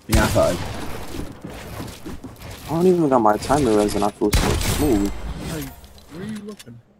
Yeah, I thought. I don't even got my timer res and I feel so smooth. Like, where are you looking?